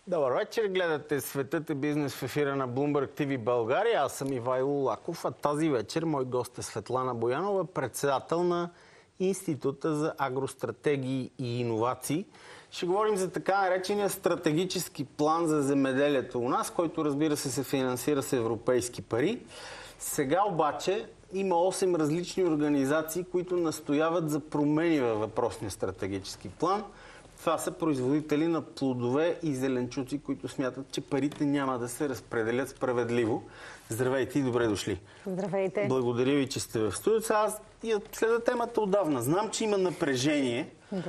Добър вечер, гледате Светът е бизнес в ефира на Bloomberg TV България. Аз съм Ивайло Лаков, а тази вечер мой гост е Светлана Боянова, председател на Института за агростратегии и иновации. Ще говорим за така наречения стратегически план за земеделието у нас, който разбира се финансира с европейски пари. Сега обаче има 8 различни организации, които настояват за промени във въпросния стратегически план. Това са производители на плодове и зеленчуци, които смятат, че парите няма да се разпределят справедливо. Здравейте и добре дошли. Здравейте. Благодаря ви, че сте в студиото. Аз следа темата отдавна. Знам, че има напрежение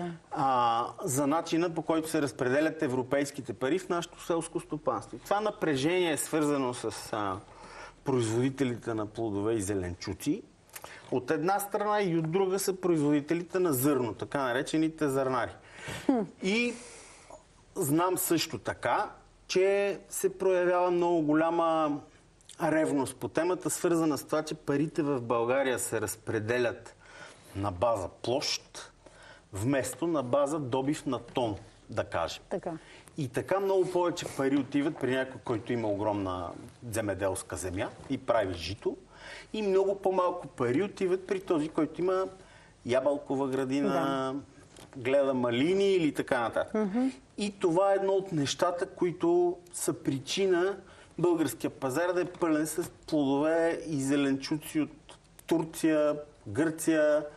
за начина, по който се разпределят европейските пари в нашето селско стопанство. Това напрежение е свързано с производителите на плодове и зеленчуци. От една страна и от друга са производителите на зърно, така наречените зърнари. И знам също така, че се проявява много голяма ревност по темата, свързана с това, че парите в България се разпределят на база площ, вместо на база добив на тон, да кажем. Така. И така много повече пари отиват при някой, който има огромна земеделска земя и прави жито, и много по-малко пари отиват при този, който има ябълкова градина, гледа малини или така нататък. И това е едно от нещата, които са причина българския пазар да е пълен с плодове и зеленчуци от Турция, Гърция,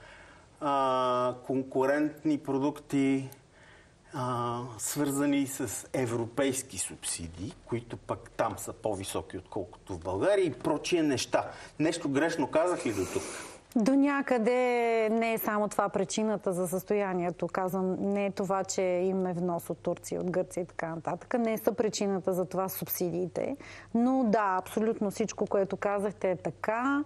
конкурентни продукти, свързани с европейски субсидии, които пък там са по-високи, отколкото в България, и прочие неща. Нещо грешно казах ли до тук? До някъде не е само това причината за състоянието. Казвам, не е това, че има внос от Турция, от Гърция и така нататък. Не са причината за това субсидиите. Но да, абсолютно всичко, което казахте, е така.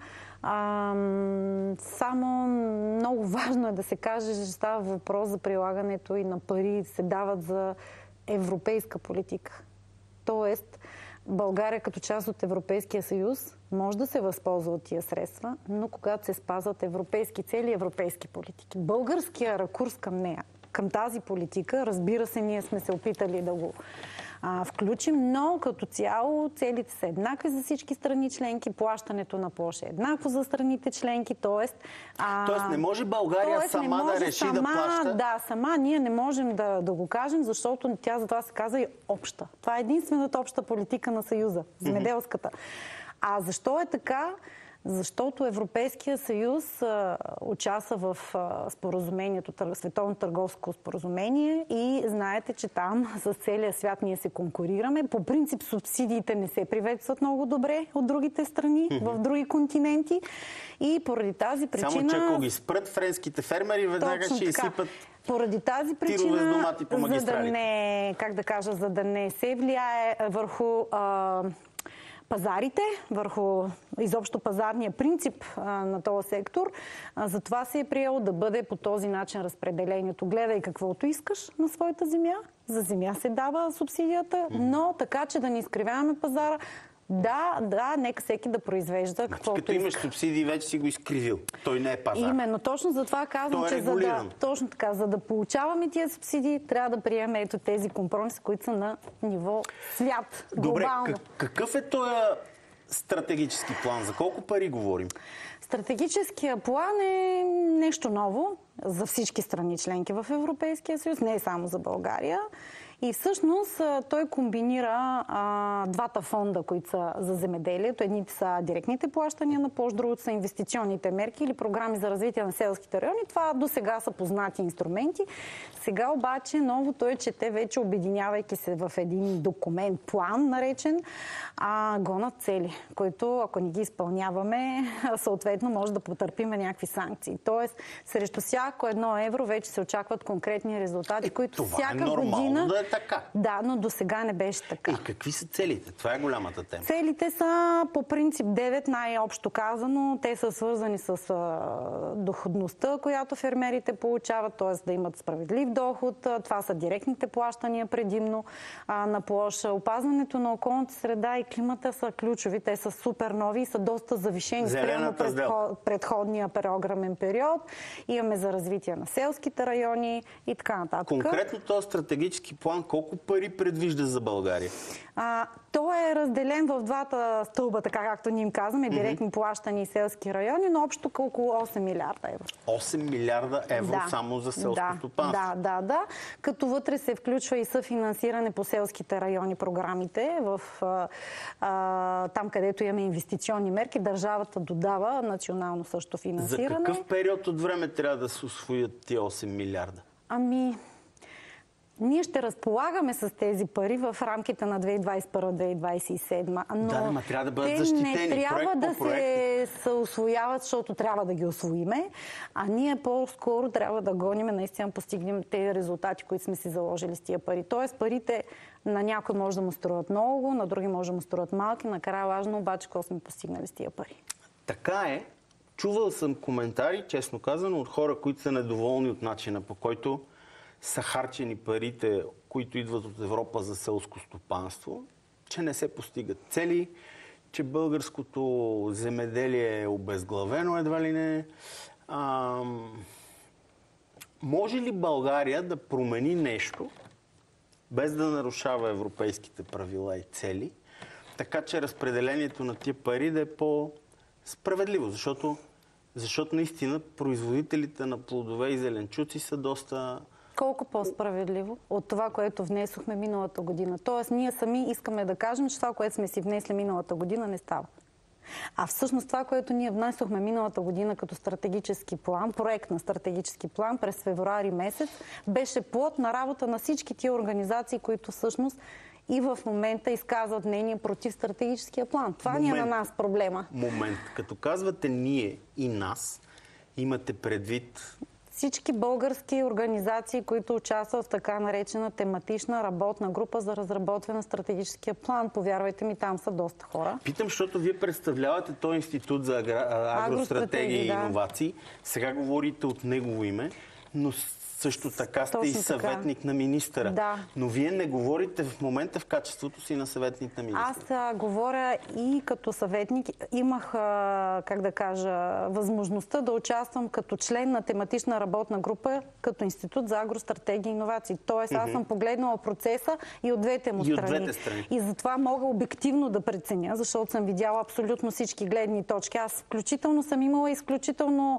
Само много важно е да се каже, че става въпрос за прилагането и на пари се дават за европейска политика. Тоест, България като част от Европейския съюз може да се възползва от тия средства, но когато се спазват европейски цели и европейски политики. Българския ракурс към нея, към тази политика, разбира се, ние сме се опитали да го включим, но като цяло целите са еднакви за всички страни членки, плащането на площ е еднакво за страните членки, Тоест не може България сама да реши да плаща? Да, сама ние не можем да го кажем, защото тя за това се казва и обща. Това е единствената обща политика на Съюза, земеделската. А защо е така? Защото Европейския съюз участва в споразумението, Световно търговско споразумение, и знаете, че там с целия свят ние се конкурираме. По принцип субсидиите не се приветстват много добре от другите страни, в други континенти, и поради тази причина... Само че ако ги спрат френските фермери, веднага ще изсипат поради тази причина, за да не се влияе върху пазарите, върху изобщо пазарния принцип на този сектор. Затова се е приело да бъде по този начин разпределението. Гледай каквото искаш на своята земя. За земя се дава субсидията, но така, че да не изкривяваме пазара. Да, нека всеки да произвежда каквото като имаш субсидии, вече си го изкривил. Той не е пазар. Именно, точно за това казвам, че за да получаваме тия субсидии, трябва да приемем ето тези компромиси, които са на ниво свят, глобално. Добре, какъв е този стратегически план? За колко пари говорим? Стратегическия план е нещо ново за всички страни членки в Европейския съюз, не е само за България. И всъщност той комбинира двата фонда, които са за земеделието. Едните са директните плащания на площ, другото са инвестиционните мерки или програми за развитие на селските райони. Това до сега са познати инструменти. Сега обаче новото е, че те вече, обединявайки се в един документ, план наречен, гонят цели, които ако не ги изпълняваме, съответно може да потърпим някакви санкции. Тоест, срещу всяко 1 евро вече се очакват конкретни резултати, които всяка година... Да е така. Да, но до сега не беше така. И какви са целите? Това е голямата тема. Целите са по принцип 9, най-общо казано. Те са свързани с доходността, която фермерите получават, т.е. да имат справедлив доход. Това са директните плащания предимно на площ. Опазването на околната среда и климата са ключови. Те са супер нови и са доста завишени спрямо предходния програмен период. Имаме за развитие на селските райони и така нататък. Конкретно този стратегически план план колко пари предвижда за България? Той е разделен в двата стълба, така както ние им казваме, директни плащания и селски райони, но общо около 8 милиарда евро. 8 милиарда евро само за селско стопанство? Да. Като вътре се включва и съфинансиране по селските райони програмите. Там, където имаме инвестиционни мерки, държавата додава национално също финансиране. За какъв период от време трябва да се усвоят тия 8 милиарда? Ние ще разполагаме с тези пари в рамките на 2021-2027. Но трябва да бъдат защитени. Те не трябва да се усвояват, защото трябва да ги усвоиме, а ние по-скоро трябва да гоним, наистина постигнем тези резултати, които сме си заложили с тия пари. Тоест парите на някой може да му струват много, на други може да му струват малки, накрая важно обаче какво сме постигнали с тия пари. Така е. Чувал съм коментари, честно казано, от хора, които са недоволни от начина, по който са харчени парите, които идват от Европа за селско стопанство, че не се постигат цели, че българското земеделие е обезглавено, едва ли не. Може ли България да промени нещо, без да нарушава европейските правила и цели, така че разпределението на тия пари да е по-справедливо? Защото наистина производителите на плодове и зеленчуци са доста... Колко по-справедливо от това, което внесохме миналата година. Тоест, ние сами искаме да кажем, че това, което сме си внесли миналата година, не става. А всъщност това, което ние внесохме миналата година като стратегически план, проект на стратегически план през февруари месец, беше плод на работа на всички тия организации, които всъщност и в момента изказват мнение против стратегическия план. Това ни е на нас проблема. Момент. Като казвате ние и нас, имате предвид... Всички български организации, които участват в така наречена тематична работна група за разработване на стратегическия план. Повярвайте ми, там са доста хора. Питам, защото вие представлявате този институт за агростратегия и иновации. Сега говорите от негово име, но също така сте и съветник на министъра. Да. Но вие не говорите в момента в качеството си на съветник на министъра. Аз говоря и като съветник. Имах, възможността да участвам като член на тематична работна група като Институт за агростратегия и иновации. Тоест, аз съм погледнала процеса и от двете му страни. И затова мога обективно да преценя, защото съм видяла абсолютно всички гледни точки. Аз включително съм имала изключително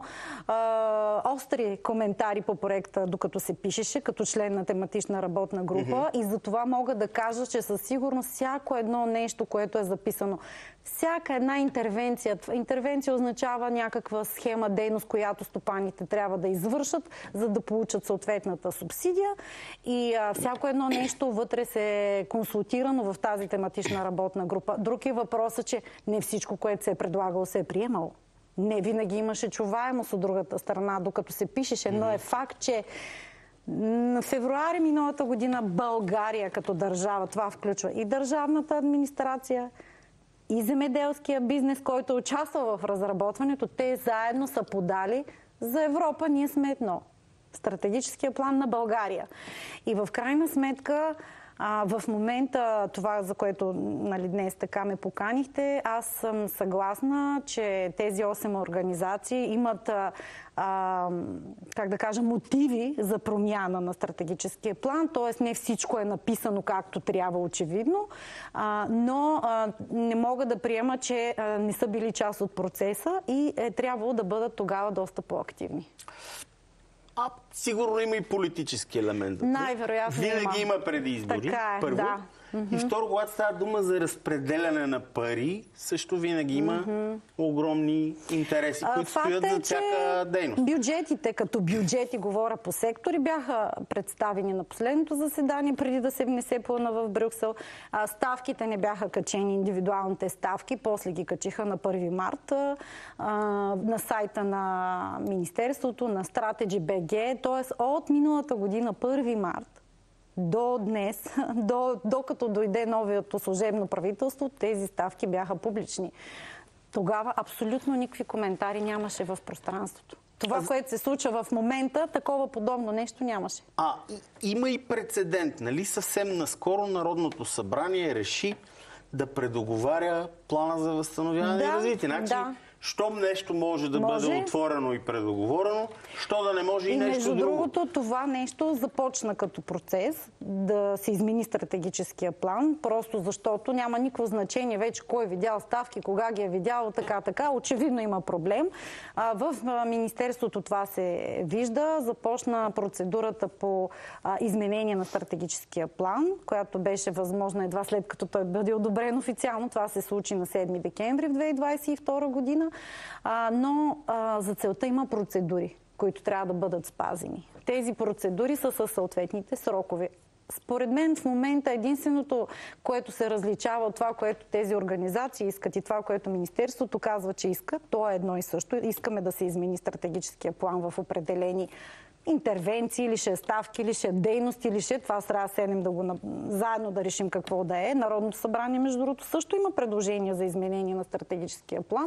остри коментари по проекта, докато се пишеше, като член на тематична работна група. И за това мога да кажа, че със сигурност всяко едно нещо, което е записано, всяка една интервенция означава някаква схема, дейност, която стопаните трябва да извършат, за да получат съответната субсидия. И всяко едно нещо вътре се е консултирано в тази тематична работна група. Друг е въпросът, че не всичко, което се е предлагало, се е приемало. Не винаги имаше чуваемост от другата страна, докато се пишеше, но е факт, че на февруари миналата година България като държава, това включва и държавната администрация, и земеделския бизнес, който участва в разработването, те заедно са подали за Европа, ние сме едно. Стратегическия план на България. И в крайна сметка, в момента, това, за което днес така ме поканихте, аз съм съгласна, че тези 8 организации имат мотиви за промяна на стратегическия план, т.е. не всичко е написано както трябва, очевидно, но не мога да приема, че не са били част от процеса и е трябвало да бъдат тогава доста по-активни. Сигурно има и политически елемент. Най-вероятно винаги има преди избори. Така е, първо. Да. И второ, когато става дума за разпределяне на пари, също винаги има огромни интереси, които стоят за всяка дейност. Бюджетите, като бюджети, говоря по сектори, бяха представени на последното заседание, преди да се внесе плана в Брюксел. Ставките не бяха качени, индивидуалните ставки, после ги качиха на 1 март на сайта на Министерството, на Strategy BG, т.е. от миналата година, 1 март, до днес, докато дойде новото служебно правителство, тези ставки бяха публични. Тогава абсолютно никакви коментари нямаше в пространството. Това, което се случва в момента, такова подобно нещо нямаше. Има и прецедент, нали? Съвсем наскоро Народното събрание реши да предоговаря плана за възстановяване и развитие. Щом нещо може да бъде отворено и предоговорено, що да не може и нещо между друго. другото, това нещо започна като процес да се измени стратегическия план, просто защото няма никакво значение вече кой е видял ставки, кога ги е видял, така. Очевидно има проблем. В Министерството това се вижда. Започна процедурата по изменение на стратегическия план, която беше възможна едва след като той бъде одобрен официално. Това се случи на 7 декември в 2022 година. Но за целта има процедури, които трябва да бъдат спазени. Тези процедури са със съответните срокове. Според мен в момента единственото, което се различава от това, което тези организации искат и това, което Министерството казва, че иска, то е едно и също. Искаме да се измени стратегическия план в определени интервенции, или ще ставки, или ще дейности, или ще това трябва да седнем заедно да решим какво да е. Народното събрание, между другото, също има предложения за изменение на стратегическия план.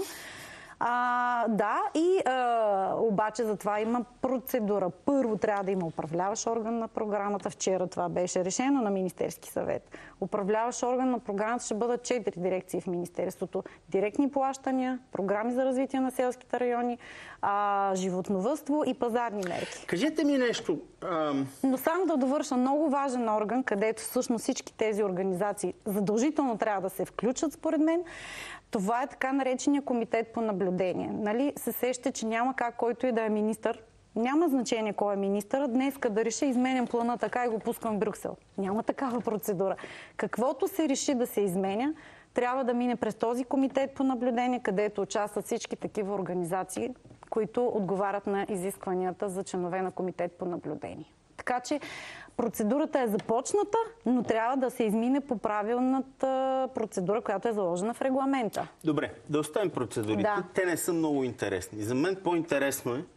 Обаче за това има процедура. Първо трябва да има управляващ орган на програмата. Вчера това беше решено на Министерски съвет. Управляващ орган на програмата ще бъдат 4 дирекции в Министерството. Директни плащания, програми за развитие на селските райони, животновъдство и пазарни мерки. Кажете ми нещо. Но само да довърша, много важен орган, където всъщност всички тези организации задължително трябва да се включат, според мен. Това е така наречения комитет по наблюдение. Нали се сеща, че няма как който и да е министър, няма значение кой е министър, днеска да реши изменям плана така и го пускам в Брюксел. Няма такава процедура. Каквото се реши да се изменя, трябва да мине през този комитет по наблюдение, където участват всички такива организации, които отговарят на изискванията за членове на комитет по наблюдение. Така че процедурата е започната, но трябва да се измине по правилната процедура, която е заложена в регламента. Добре, да оставим процедурите. Да. Те не са много интересни. За мен по-интересно е,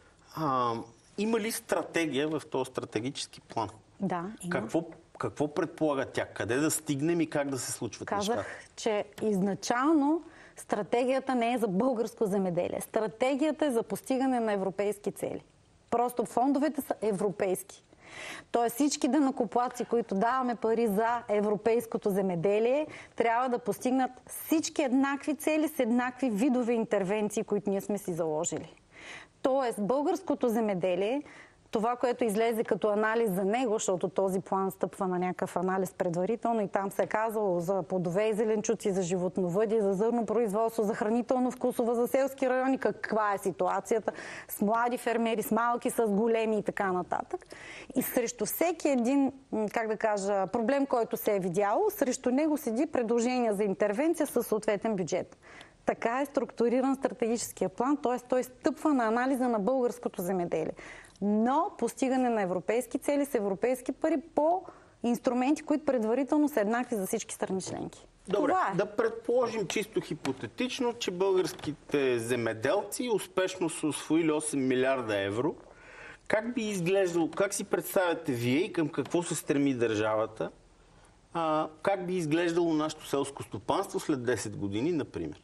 има ли стратегия в този стратегически план? Да, има. Какво предполага тя? Къде да стигнем и как да се случват нещата? Казах, че изначално стратегията не е за българско земеделие. Стратегията е за постигане на европейски цели. Просто фондовете са европейски. Тоест всички данъкоплатци, които даваме пари за европейското земеделие, трябва да постигнат всички еднакви цели с еднакви видове интервенции, които ние сме си заложили. Тоест българското земеделие, това, което излезе като анализ за него, защото този план стъпва на някакъв анализ предварително и там се е казало за плодове и зеленчуци, за животновъдие, за зърнопроизводство, за хранително-вкусова, за селски райони, каква е ситуацията с млади фермери, с малки, с големи и така нататък. И срещу всеки един, проблем, който се е видяло, срещу него седи предложение за интервенция със съответен бюджет. Така е структуриран стратегическия план, т.е. той стъпва на анализа на българското земеделие. Но постигане на европейски цели с европейски пари по инструменти, които предварително са еднакви за всички страни членки. Добре, да предположим чисто хипотетично, че българските земеделци успешно са усвоили 8 милиарда евро. Как би изглеждало, как си представяте вие и към какво се стреми държавата? Как би изглеждало нашето селско стопанство след 10 години, например?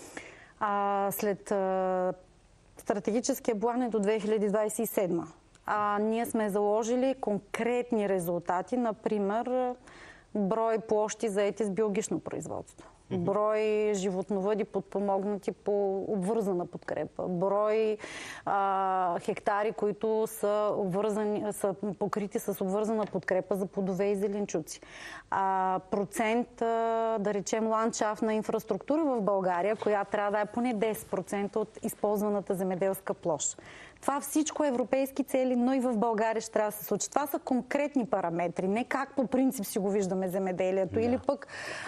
След стратегическия план е до 2027. Ние сме заложили конкретни резултати, например брой площи заети с биологично производство, брой животновъди подпомогнати по обвързана подкрепа, брой хектари, които са покрити с обвързана подкрепа за плодове и зеленчуци. Процент, да речем, ландшафтна инфраструктура в България, която трябва да е поне 10% от използваната земеделска площ. Това всичко е европейски цели, но и в България ще трябва да се случи. Това са конкретни параметри, не как по принцип си го виждаме земеделието, или пък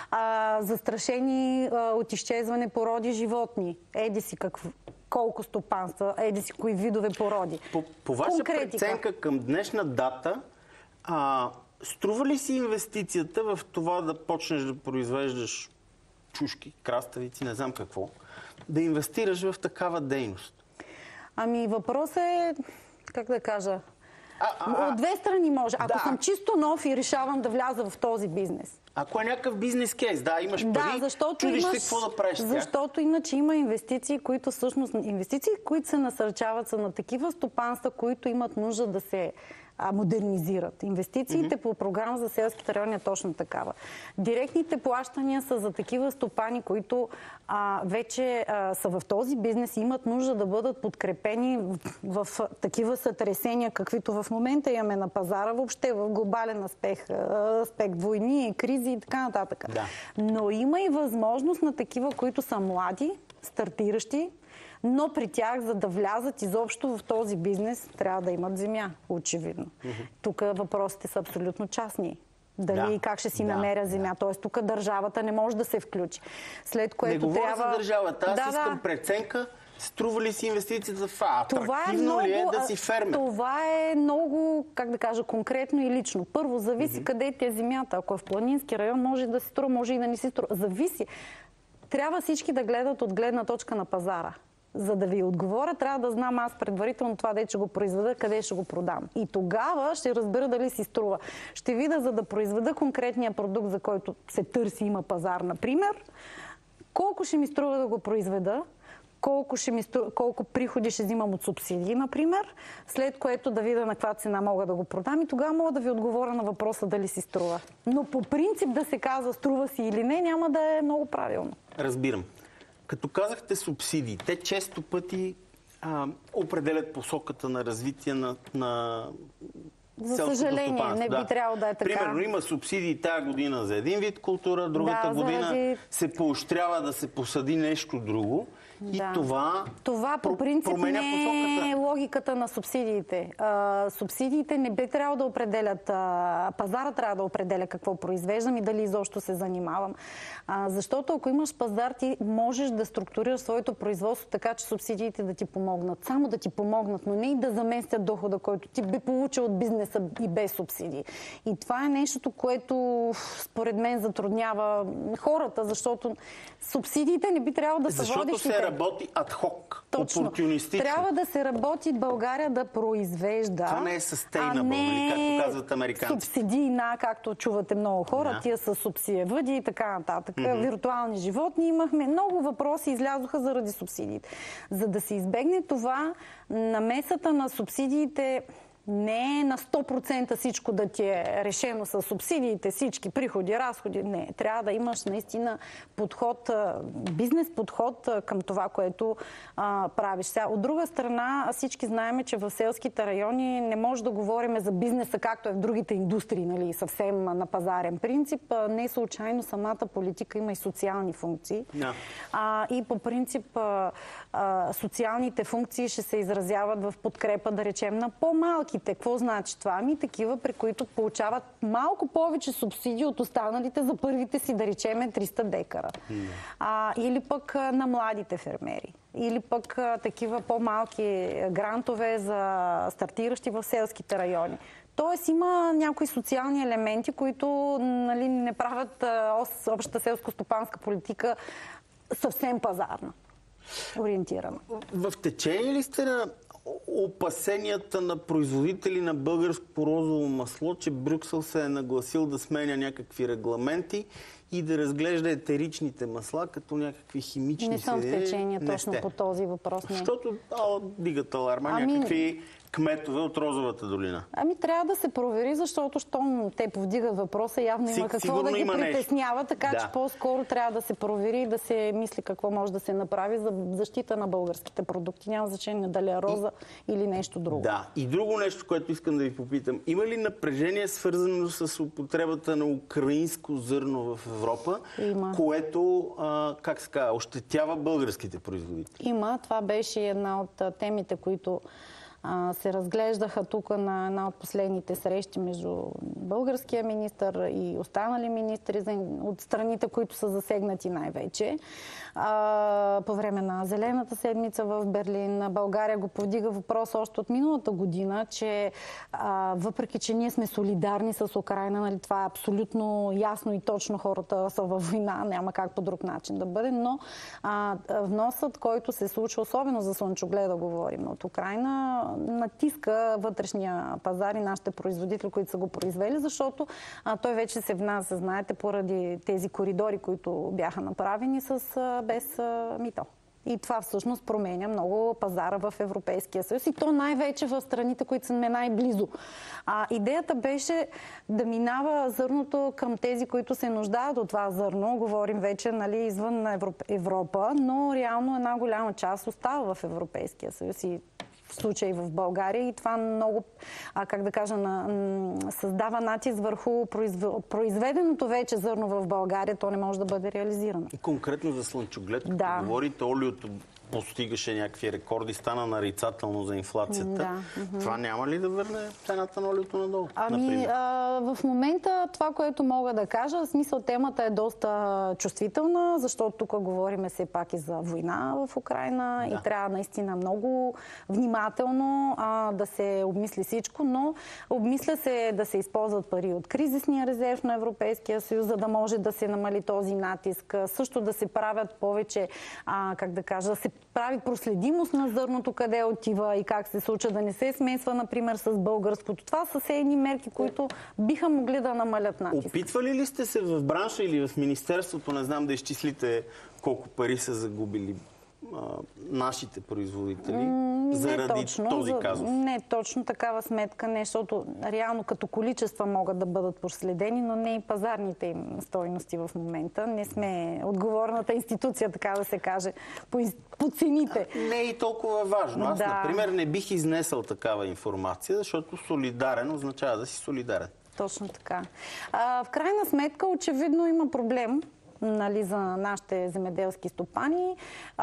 застрашени от изчезване породи животни. Еди си колко стопанства, еди си кои видове породи. По ваша преценка към днешна дата, струва ли си инвестицията в това да почнеш да произвеждаш чушки, краставици, не знам какво, да инвестираш в такава дейност? Въпросът е, от две страни може. Ако съм чисто нов и решавам да вляза в този бизнес. Ако е някакъв бизнес кейс, имаш пари, чудиш се какво да правиш. Защото иначе има инвестиции, които всъщност се насърчават са на такива стопанства, които имат нужда да се модернизират. Инвестициите по програма за селските райони е точно такава. Директните плащания са за такива стопани, които вече са в този бизнес и имат нужда да бъдат подкрепени в такива сътресения, каквито в момента имаме на пазара, въобще в глобален аспект, войни, кризи и така нататък. Да. Но има и възможност на такива, които са млади, стартиращи, но при тях, за да влязат изобщо в този бизнес, трябва да имат земя, очевидно. Тук въпросите са абсолютно частни. Дали и как ще си намеря земя. Тоест тук държавата не може да се включи. След което не говоря трябва... за държавата. Аз искам преценка. Струва ли си инвестицията за това? Атрактивно ли е да си фермер? Това е много, как да кажа, конкретно и лично. Първо, зависи къде ти е земята. Ако е в планински район, може да си струва, може и да не си струва. Зависи. Трябва всички да гледат от гледна точка на пазара. За да ви отговоря, трябва да знам аз предварително това, де ще го произведа, къде ще го продам. И тогава ще разбера дали си струва. Ще видя, за да произведа конкретния продукт, за който се търси, има пазар, например, колко ще ми струва да го произведа, колко приходи ще взимам от субсидии, например, след което да видя на каква цена мога да го продам и тогава мога да ви отговоря на въпроса дали си струва. Но по принцип да се казва струва си или не, няма да е много правилно. Разбирам. Като казахте субсидии, те често пъти определят посоката на развитие на за съжаление, не би трябвало да е така. Примерно има субсидии тази година за един вид култура, другата година се поощрява да се посади нещо друго. И това по принцип не е логиката на субсидиите. Субсидиите не би трябвало да определят, пазара трябва да определя какво произвеждам и дали изобщо се занимавам. Защото ако имаш пазар, ти можеш да структурираш своето производство така, че субсидиите да ти помогнат. Само да ти помогнат, но не и да заместят дохода, който ти би получил от бизнеса и без субсидии. И това е нещото, което според мен затруднява хората, защото субсидиите не би трябвало да са водещите. Работи адхок, опортунистично. Трябва да се работи България да произвежда. Това не е sustainable, както казват американците. Субсидийна, както чувате много хора, тия са субсидиевъди и така нататък. Виртуални животни имахме. Много въпроси излязоха заради субсидиите. За да се избегне това, намесата на субсидиите не е на 100% всичко да ти е решено с субсидиите, всички приходи, разходи. Не, трябва да имаш наистина подход, бизнес подход към това, което правиш. Сега, от друга страна, всички знаем, че в селските райони не може да говорим за бизнеса, както е в другите индустрии, нали, съвсем на пазарен принцип. Не случайно самата политика има и социални функции. И по принцип социалните функции ще се изразяват в подкрепа, да речем, на по-малки. Какво значи това? Ами такива, при които получават малко повече субсидии от останалите за първите си, да речеме, 300 декара. Или пък на младите фермери. Или пък такива по-малки грантове за стартиращи в селските райони. Тоест има някои социални елементи, които не правят общата селско-стопанска политика съвсем пазарна, ориентирана. В течение ли сте на опасенията на производители на българско розово масло, че Брюксел се е нагласил да сменя някакви регламенти и да разглежда етеричните масла като някакви химични съединения? Не съм в течение точно по този въпрос. Не. Защото дигат аларма някакви кметове от Розовата долина. Трябва да се провери, защото щом те повдигат въпроса, явно има какво да ги притеснява, така че по-скоро трябва да се провери и да се мисли какво може да се направи за защита на българските продукти. Няма значение дали е роза или нещо друго. Да. И друго нещо, което искам да ви попитам. Има ли напрежение свързано с употребата на украинско зърно в Европа, което, как се казва, ощетява българските производители? Има. Това беше една от темите, които се разглеждаха тук на една от последните срещи между българския министър и останали министри от страните, които са засегнати най-вече. По време на Зелената седмица в Берлин България го повдига въпрос още от миналата година, че въпреки, че ние сме солидарни с Украйна, нали, това е абсолютно ясно и точно, хората са във война, няма как по друг начин да бъде, но вносът, който се случва, особено за слънчогледа говорим от Украйна, натиска вътрешния пазар и нашите производители, които са го произвели, защото той вече се внася, знаете, поради тези коридори, които бяха направени без мито. И това всъщност променя много пазара в Европейския съюз. И то най-вече в страните, които са най-близо. Идеята беше да минава зърното към тези, които се нуждаят от това зърно. Говорим вече извън Европа, но реално една голяма част остава в Европейския съюз и в случай в България. И това много, създава натиск върху произведеното вече зърно в България. То не може да бъде реализирано. Конкретно за слънчоглед, като говорите, олиото постигаше някакви рекорди, стана нарицателно за инфлацията. Това няма ли да върне цената на олиото надолу? В момента това, което мога да кажа, в смисъл темата е доста чувствителна, защото тук говорим все пак и за война в Украйна и трябва наистина много внимателно да се обмисли всичко, но обмисля се да се използват пари от кризисния резерв на Европейския съюз, за да може да се намали този натиск. Също да се правят повече, да се прави проследимост на зърното, къде отива и как се случва, да не се смесва, например, с българското. Това са все едни мерки, които биха могли да намалят натиск. Опитвали ли сте се в бранша или в Министерството, не знам, да изчислите колко пари са загубили нашите производители заради този казус? Не точно такава сметка, не, защото реално като количества могат да бъдат проследени, но не и пазарните им стойности в момента. Не сме отговорната институция, така да се каже, по цените. Не е и толкова важно. Аз, например, не бих изнесъл такава информация, защото солидарен означава да си солидарен. Точно така. В крайна сметка, очевидно има проблем за нашите земеделски стопани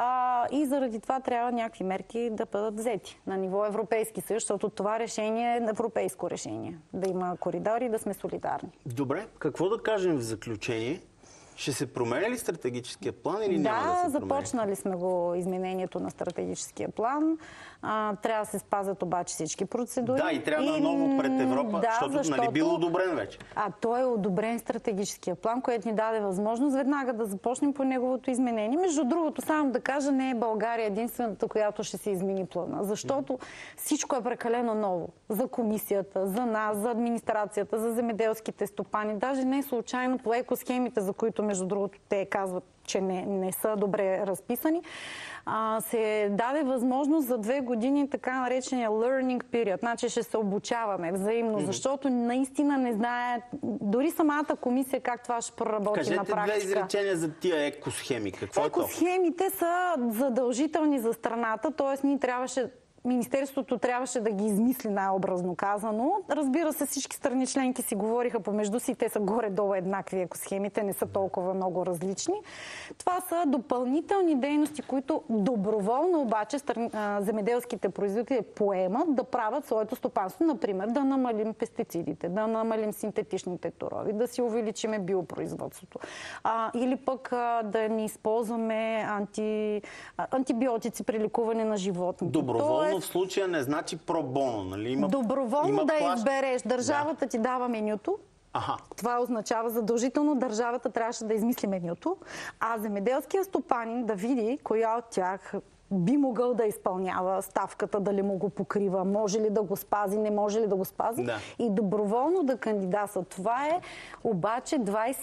и заради това трябва някакви мерки да бъдат взети на ниво Европейски съюз, защото това решение е европейско решение. Да има коридори и да сме солидарни. Добре, какво да кажем в заключение? Ще се променя ли стратегическия план или няма да се променя? Започнали сме го изменението на стратегическия план. Трябва да се спазят обаче всички процедури. Да, и трябва наново пред Европа, защото бил одобрен вече. Той е одобрен стратегическия план, който ни даде възможност веднага да започнем по неговото изменение. Между другото, само да кажа, не е България единствената, която ще се измени плана, защото всичко е прекалено ново. За комисията, за нас, за администрацията, за земеделските стопани. Даже не случайно по екосхемите, за които между другото те казват, че не са добре разписани, се даде възможност за 2 години така наречения learning period. Значи ще се обучаваме взаимно, защото наистина не знае дори самата комисия как това ще проработи на практика. Кажете 2 изречения за тия екосхеми. Какво е то? Екосхемите са задължителни за страната, т.е. Министерството трябваше да ги измисли, най-образно казано. Разбира се, всички страни членки си говориха помежду си, те са горе-долу еднакви екосхемите, не са толкова много различни. Това са допълнителни дейности, които доброволно обаче земеделските производители поемат да правят своето стопанство. Например, да намалим пестицидите, да намалим синтетичните торове, да си увеличиме биопроизводството. Или пък да не използваме антибиотици при лекуване на животните. Доброволно в случая не значи пробоно, нали? Доброволно да избереш. Държавата ти дава менюто. Това означава задължително държавата трябваше да измисли менюто, а земеделския стопанин да види коя от тях би могъл да изпълнява ставката, дали му го покрива, може ли да го спази, не може ли да го спази и доброволно да кандидатства. Това е обаче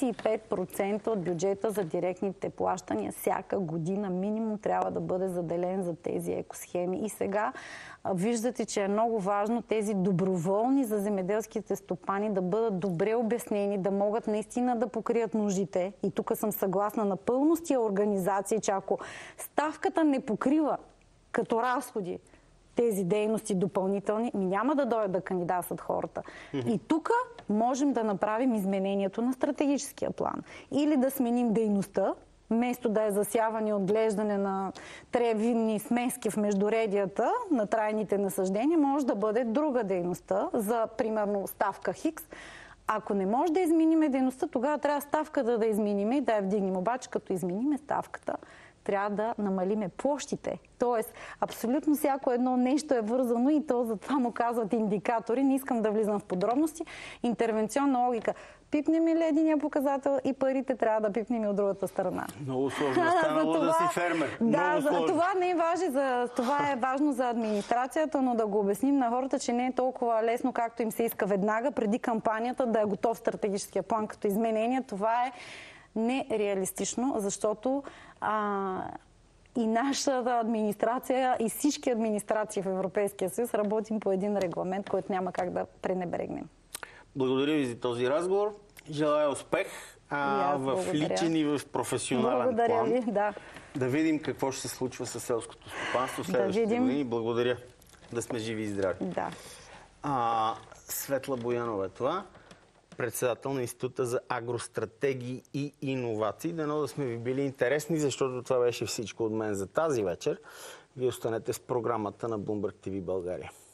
25% от бюджета за директните плащания. Всяка година минимум трябва да бъде заделен за тези екосхеми. И сега виждате, че е много важно тези доброволни за земеделските стопани да бъдат добре обяснени, да могат наистина да покрият нуждите. И тук съм съгласна напълно с тия организации, че ако ставката не покрива като разходи тези дейности допълнителни, няма да дойдат да кандидатстват хората. И тук можем да направим изменението на стратегическия план. Или да сменим дейността, вместо да е засяване и отглеждане на тревинни смески в междуредията на трайните насаждения, може да бъде друга дейността за, примерно, ставка Хикс. Ако не може да измениме дейността, тогава трябва ставката да измениме и да я вдигнем. Обаче, като измениме ставката, трябва да намалиме площите. Тоест, абсолютно всяко едно нещо е вързано и то затова му казват индикатори. Не искам да влизам в подробности. Интервенционна логика. Пипнем ли единия показател и парите трябва да пипнем и от другата страна. Много сложно. Станало да си фермер. Да, това не е важно. Това е важно за администрацията, но да го обясним на хората, че не е толкова лесно, както им се иска веднага, преди кампанията да е готов стратегическия план като изменение. Това е нереалистично, защото и нашата администрация, и всички администрации в Европейския съюз работим по един регламент, който няма как да пренебрегнем. Благодаря ви за този разговор. Желая успех в личен и в професионален план. Благодаря ви, да. Да видим какво ще се случва с селското стопанство в следващите години. Благодаря. Да сме живи и здрави. Да. Светла Боянова е това, председател на Института за агростратегии и иновации. Дано да сме ви били интересни, защото това беше всичко от мен за тази вечер. Вие останете с програмата на Bloomberg TV България.